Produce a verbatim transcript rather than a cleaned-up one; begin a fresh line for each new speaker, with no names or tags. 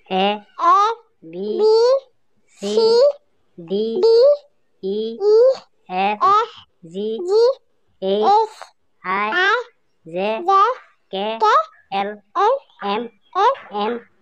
A
A
B
B
C
C
D
D
E
E
F
F
G
G
H
H
I
I
J
J
K
K
L
L
M
M
N